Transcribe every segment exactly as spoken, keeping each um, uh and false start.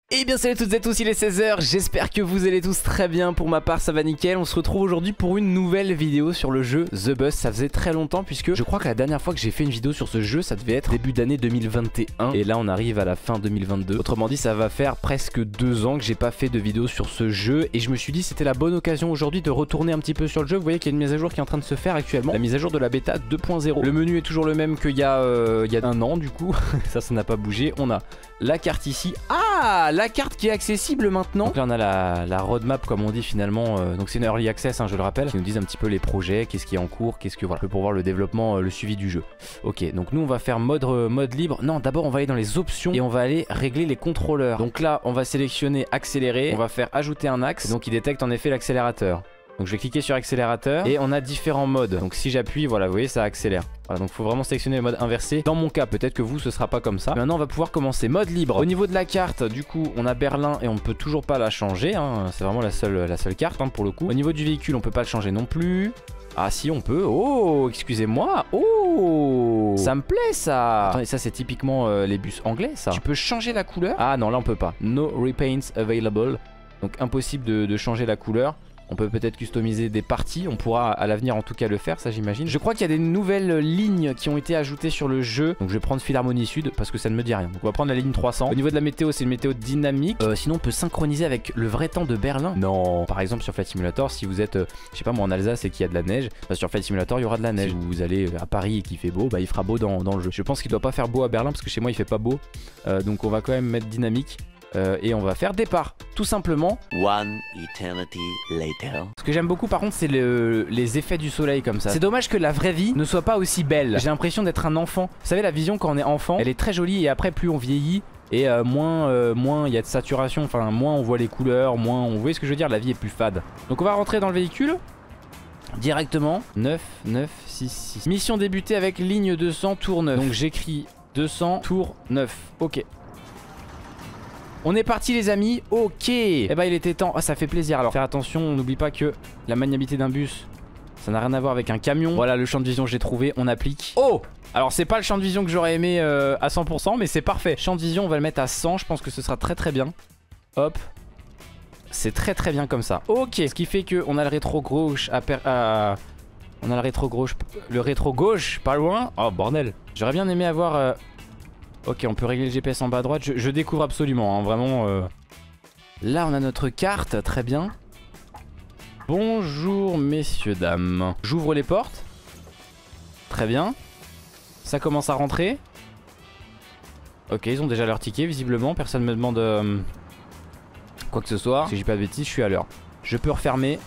Et bien salut à toutes et à tous, il est seize heures, j'espère que vous allez tous très bien. Pour ma part ça va nickel. On se retrouve aujourd'hui pour une nouvelle vidéo sur le jeu The Bus. Ça faisait très longtemps puisque je crois que la dernière fois que j'ai fait une vidéo sur ce jeu ça devait être début d'année deux mille vingt et un. Et là on arrive à la fin deux mille vingt-deux. Autrement dit ça va faire presque deux ans que j'ai pas fait de vidéo sur ce jeu. Et je me suis dit c'était la bonne occasion aujourd'hui de retourner un petit peu sur le jeu. Vous voyez qu'il y a une mise à jour qui est en train de se faire actuellement. La mise à jour de la bêta deux point zéro. Le menu est toujours le même qu'il y, euh, il y a un an du coup. Ça ça n'a pas bougé. On a la carte ici. Ah, la carte qui est accessible maintenant. Donc là on a la, la roadmap comme on dit finalement. euh, Donc c'est une early access hein, je le rappelle, qui nous disent un petit peu les projets, qu'est-ce qui est en cours, qu'est-ce que voilà, pour voir le développement, euh, le suivi du jeu. Ok, donc nous on va faire mode, euh, mode libre. Non, d'abord on va aller dans les options et on va aller régler les contrôleurs. Donc là on va sélectionner accélérer, on va faire ajouter un axe. Donc il détecte en effet l'accélérateur. Donc je vais cliquer sur accélérateur et on a différents modes. Donc si j'appuie, voilà, vous voyez, ça accélère. Voilà, donc il faut vraiment sélectionner le mode inversé. Dans mon cas, peut-être que vous, ce sera pas comme ça. Maintenant, on va pouvoir commencer mode libre. Au niveau de la carte, du coup, on a Berlin et on ne peut toujours pas la changer. Hein. C'est vraiment la seule, la seule carte hein, pour le coup. Au niveau du véhicule, on peut pas le changer non plus. Ah si on peut. Oh, excusez-moi. Oh, ça me plaît ça. Attendez, ça c'est typiquement euh, les bus anglais ça. Tu peux changer la couleur. Ah non, là on peut pas. No repaints available. Donc impossible de, de changer la couleur. On peut peut-être customiser des parties, on pourra à l'avenir en tout cas le faire, ça j'imagine. Je crois qu'il y a des nouvelles lignes qui ont été ajoutées sur le jeu. Donc je vais prendre Philharmonie Sud parce que ça ne me dit rien. Donc on va prendre la ligne trois cents. Au niveau de la météo, c'est une météo dynamique. euh, Sinon on peut synchroniser avec le vrai temps de Berlin. Non. Par exemple sur Flight Simulator, si vous êtes, euh, je sais pas moi en Alsace et qu'il y a de la neige, bah, sur Flight Simulator il y aura de la neige. Si vous allez à Paris et qu'il fait beau, bah il fera beau dans, dans le jeu. Je pense qu'il doit pas faire beau à Berlin parce que chez moi il fait pas beau. euh, Donc on va quand même mettre dynamique. Euh, et on va faire départ, tout simplement. One eternity later. Ce que j'aime beaucoup par contre c'est le, les effets du soleil comme ça. C'est dommage que la vraie vie ne soit pas aussi belle. J'ai l'impression d'être un enfant. Vous savez la vision quand on est enfant, elle est très jolie et après plus on vieillit et euh, moins euh, moins il y a de saturation, enfin moins on voit les couleurs, moins on... Vous voyez ce que je veux dire, la vie est plus fade. Donc on va rentrer dans le véhicule directement. Neuf, neuf, six, six. Mission débutée avec ligne deux cents, tour neuf. Donc j'écris deux cents, tour neuf. Ok. On est parti les amis, ok. Eh bah il était temps, ah, ça fait plaisir. Alors faire attention, on n'oublie pas que la maniabilité d'un bus, ça n'a rien à voir avec un camion. Voilà le champ de vision j'ai trouvé, on applique. Oh, alors c'est pas le champ de vision que j'aurais aimé euh, à cent pour cent, mais c'est parfait. Champ de vision on va le mettre à cent, je pense que ce sera très très bien. Hop, c'est très très bien comme ça. Ok, ce qui fait que on a le rétro gauche à, per à... On a le rétro gauche, le rétro gauche pas loin. Oh bordel, j'aurais bien aimé avoir... Euh... Ok, on peut régler le G P S en bas à droite. Je, je découvre absolument, hein, vraiment. Euh... Là, on a notre carte, très bien. Bonjour, messieurs, dames. J'ouvre les portes. Très bien. Ça commence à rentrer. Ok, ils ont déjà leur ticket, visiblement. Personne ne me demande euh, quoi que ce soit. Si j'ai pas de bêtises, je suis à l'heure. Je peux refermer.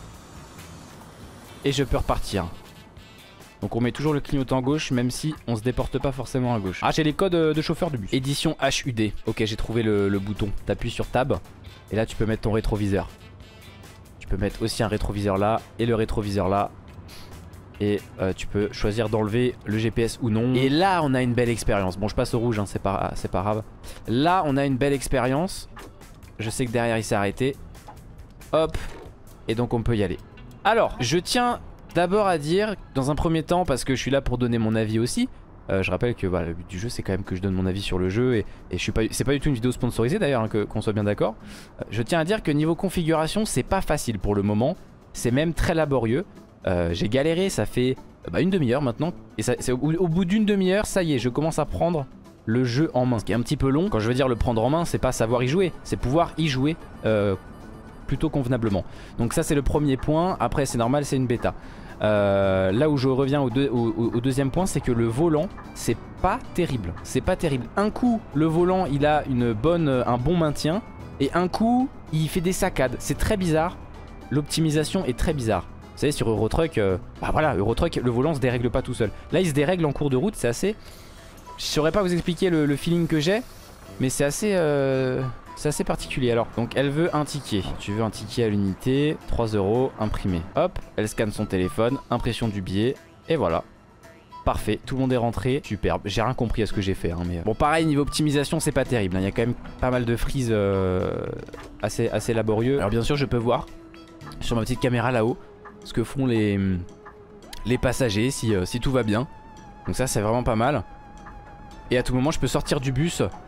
Et je peux repartir. Donc on met toujours le clignotant gauche même si on se déporte pas forcément à gauche. Ah j'ai les codes de chauffeur de bus. Édition H U D. Ok j'ai trouvé le, le bouton. T'appuies sur tab et là tu peux mettre ton rétroviseur. Tu peux mettre aussi un rétroviseur là et le rétroviseur là. Et euh, tu peux choisir d'enlever le G P S ou non. Et là on a une belle expérience. Bon je passe au rouge hein, c'est pas, c'est pas grave. Là on a une belle expérience. Je sais que derrière il s'est arrêté. Hop. Et donc on peut y aller. Alors je tiens... d'abord à dire, dans un premier temps, parce que je suis là pour donner mon avis aussi, euh, je rappelle que bah, le but du jeu c'est quand même que je donne mon avis sur le jeu et, et je suis pas, c'est pas du tout une vidéo sponsorisée d'ailleurs, hein, qu'on soit bien d'accord. Euh, je tiens à dire que niveau configuration c'est pas facile pour le moment, c'est même très laborieux. Euh, J'ai galéré, ça fait bah, une demi-heure maintenant, et ça, au, au bout d'une demi-heure, ça y est, je commence à prendre le jeu en main. Ce qui est un petit peu long, quand je veux dire le prendre en main, c'est pas savoir y jouer, c'est pouvoir y jouer euh, plutôt convenablement. Donc ça c'est le premier point, après c'est normal, c'est une bêta. Euh, là où je reviens au, deux, au, au deuxième point, c'est que le volant c'est pas terrible. C'est pas terrible. Un coup le volant il a une bonne, un bon maintien et un coup il fait des saccades. C'est très bizarre. L'optimisation est très bizarre. Vous savez sur Eurotruck, euh, bah voilà, Eurotruck le volant se dérègle pas tout seul. Là il se dérègle en cours de route, c'est assez... Je saurais pas vous expliquer le, le feeling que j'ai, mais c'est assez... Euh... C'est assez particulier. Alors donc elle veut un ticket. Alors, tu veux un ticket à l'unité, trois euros, imprimé. Hop, elle scanne son téléphone, impression du billet. Et voilà. Parfait, tout le monde est rentré. Superbe, j'ai rien compris à ce que j'ai fait hein, mais... Bon pareil niveau optimisation c'est pas terrible hein. Il y a quand même pas mal de frises euh, assez, assez laborieux. Alors bien sûr je peux voir sur ma petite caméra là-haut ce que font les, les passagers si, euh, si tout va bien. Donc ça c'est vraiment pas mal. Et à tout moment je peux sortir du bus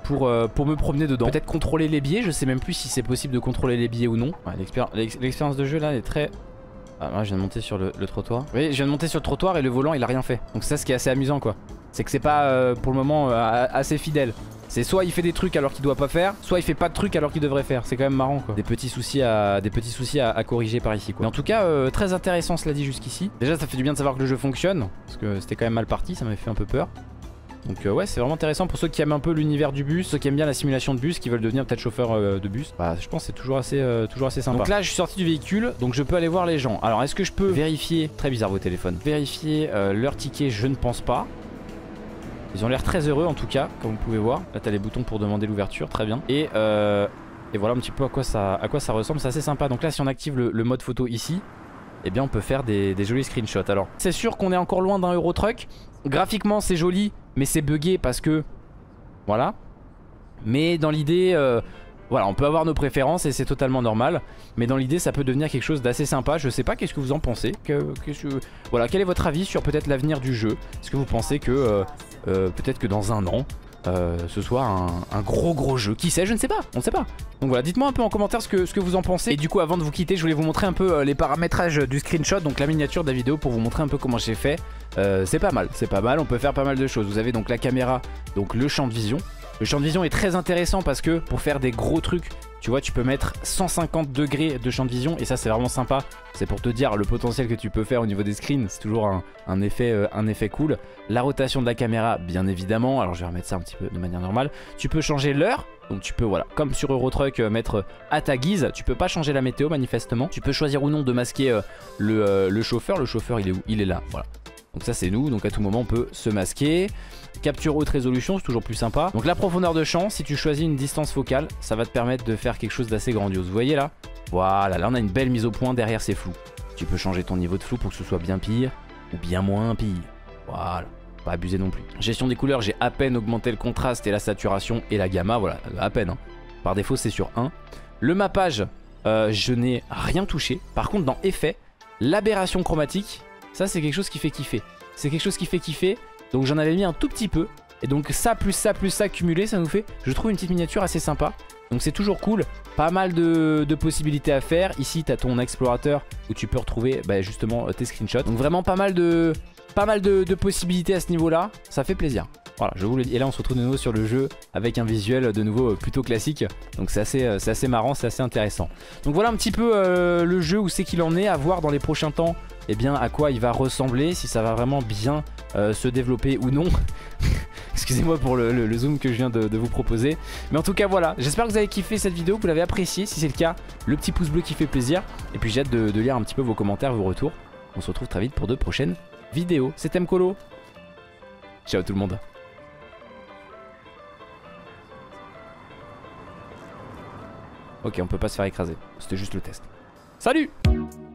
pour, euh, pour me promener dedans. Peut-être contrôler les biais, je sais même plus si c'est possible de contrôler les biais ou non. Ouais, l'expérience de jeu là est très... Ah, moi je viens de monter sur le, le trottoir. Oui, je viens de monter sur le trottoir et le volant il a rien fait. Donc c'est ça ce qui est assez amusant quoi. C'est que c'est pas euh, pour le moment euh, assez fidèle. C'est soit il fait des trucs alors qu'il doit pas faire, soit il fait pas de trucs alors qu'il devrait faire. C'est quand même marrant quoi. Des petits soucis à, des petits soucis à, à corriger par ici quoi. Mais en tout cas euh, très intéressant cela dit jusqu'ici. Déjà ça fait du bien de savoir que le jeu fonctionne. Parce que c'était quand même mal parti, ça m'avait fait un peu peur. Donc euh, ouais c'est vraiment intéressant pour ceux qui aiment un peu l'univers du bus, ceux qui aiment bien la simulation de bus, qui veulent devenir peut-être chauffeur euh, de bus. Bah je pense que c'est toujours assez, euh, toujours assez sympa. Donc là je suis sorti du véhicule, donc je peux aller voir les gens. Alors est-ce que je peux vérifier, très bizarre vos téléphones, vérifier euh, leur ticket? Je ne pense pas. Ils ont l'air très heureux en tout cas, comme vous pouvez voir. Là t'as les boutons pour demander l'ouverture, très bien. Et, euh, et voilà un petit peu à quoi ça, à quoi ça ressemble, c'est assez sympa. Donc là si on active le, le mode photo ici, eh bien on peut faire des, des jolis screenshots. Alors c'est sûr qu'on est encore loin d'un Eurotruck. Graphiquement c'est joli, mais c'est buggé parce que... Voilà. Mais dans l'idée... Euh, voilà, on peut avoir nos préférences et c'est totalement normal. Mais dans l'idée ça peut devenir quelque chose d'assez sympa. Je sais pas, qu'est-ce que vous en pensez que, que je... Voilà, quel est votre avis sur peut-être l'avenir du jeu? Est-ce que vous pensez que... Euh, euh, peut-être que dans un an... Euh, ce soit un, un gros gros jeu, qui sait, je ne sais pas, on ne sait pas. Donc voilà, dites-moi un peu en commentaire ce que, ce que vous en pensez. Et du coup avant de vous quitter je voulais vous montrer un peu euh, les paramétrages du screenshot, donc la miniature de la vidéo, pour vous montrer un peu comment j'ai fait. euh, C'est pas mal, c'est pas mal, on peut faire pas mal de choses. Vous avez donc la caméra, donc le champ de vision. Le champ de vision est très intéressant parce que pour faire des gros trucs, tu vois, tu peux mettre cent cinquante degrés de champ de vision et ça c'est vraiment sympa. C'est pour te dire le potentiel que tu peux faire au niveau des screens. C'est toujours un, un, effet, euh, un effet cool. La rotation de la caméra, bien évidemment. Alors je vais remettre ça un petit peu de manière normale. Tu peux changer l'heure. Donc tu peux, voilà, comme sur Eurotruck, euh, mettre à ta guise. Tu peux pas changer la météo manifestement. Tu peux choisir ou non de masquer euh, le, euh, le chauffeur. Le chauffeur il est où? Il est là, voilà. Donc ça c'est nous, donc à tout moment on peut se masquer. Capture haute résolution, c'est toujours plus sympa. Donc la profondeur de champ, si tu choisis une distance focale, ça va te permettre de faire quelque chose d'assez grandiose. Vous voyez là? Voilà, là on a une belle mise au point, derrière c'est flou. Tu peux changer ton niveau de flou pour que ce soit bien pire ou bien moins pire. Voilà, pas abuser non plus. Gestion des couleurs, j'ai à peine augmenté le contraste et la saturation et la gamma, voilà, à peine. Hein. Par défaut c'est sur un. Le mappage, euh, je n'ai rien touché. Par contre dans effet, l'aberration chromatique, ça c'est quelque chose qui fait kiffer. C'est quelque chose qui fait kiffer. Donc j'en avais mis un tout petit peu. Et donc ça plus ça plus ça cumulé, ça nous fait, je trouve, une petite miniature assez sympa. Donc c'est toujours cool. Pas mal de, de possibilités à faire. Ici tu as ton explorateur où tu peux retrouver bah, justement tes screenshots. Donc vraiment pas mal de, pas mal de, de possibilités à ce niveau là. Ça fait plaisir. Voilà, je vous le dis. Et là on se retrouve de nouveau sur le jeu avec un visuel de nouveau plutôt classique. Donc c'est assez, assez marrant, c'est assez intéressant. Donc voilà un petit peu euh, le jeu, où c'est qu'il en est. À voir dans les prochains temps, eh bien à quoi il va ressembler, si ça va vraiment bien euh, se développer ou non. Excusez-moi pour le, le, le zoom que je viens de, de vous proposer. Mais en tout cas voilà, j'espère que vous avez kiffé cette vidéo, que vous l'avez appréciée. Si c'est le cas, le petit pouce bleu qui fait plaisir. Et puis j'ai hâte de, de lire un petit peu vos commentaires, vos retours. On se retrouve très vite pour de prochaines vidéos. C'était Mkolo. Ciao tout le monde. Ok, on peut pas se faire écraser. C'était juste le test. Salut!